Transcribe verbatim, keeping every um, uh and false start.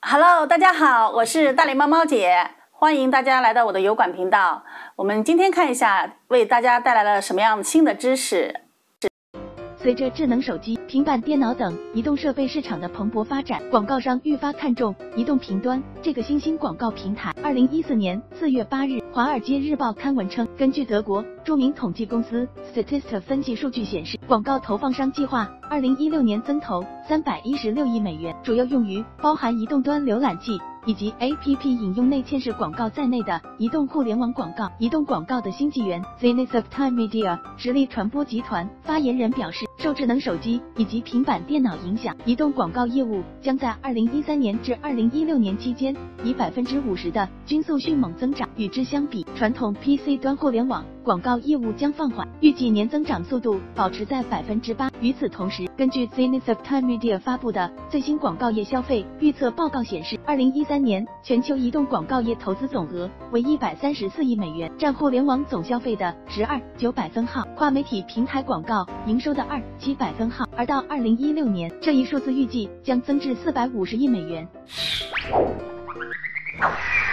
Hello， 大家好，我是大脸猫猫姐，欢迎大家来到我的油管频道。我们今天看一下，为大家带来了什么样新的知识。 随着智能手机、平板电脑等移动设备市场的蓬勃发展，广告商愈发看重移动频端这个新兴广告平台。二零一四年四月八日，《华尔街日报》刊文称，根据德国著名统计公司 Statista 分析数据显示，广告投放商计划二零一六年增投三百一十六亿美元，主要用于包含移动端浏览器以及 A P P 引用内嵌式广告在内的移动互联网广告。移动广告的新纪元 Zenith of Time Media 实力传播集团发言人表示，受智能手机以及平板电脑影响，移动广告业务将在二零一三年至二零一六年期间以百分之五十的均速迅猛增长。与之相比，传统 P C 端互联网广告业务将放缓，预计年增长速度保持在百分之八。与此同时，根据 Zenith of Time Media 发布的最新广告业消费预测报告显示，二零一三年全球移动广告业投资总额为一百三十四亿美元，占互联网总消费的十二点九百分号，跨媒体平台广告营收的二点七百分号。而到二零一六年，这一数字预计将增至四百五十亿美元。